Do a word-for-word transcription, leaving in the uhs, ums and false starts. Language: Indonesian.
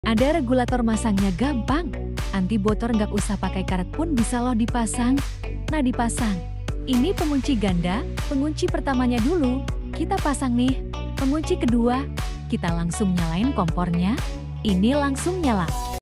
Ada regulator masangnya gampang. Anti bocor nggak usah pakai karet pun bisa loh dipasang. Nah dipasang. Ini pengunci ganda, pengunci pertamanya dulu. Kita pasang nih. Pengunci kedua, kita langsung nyalain kompornya. Ini langsung nyala.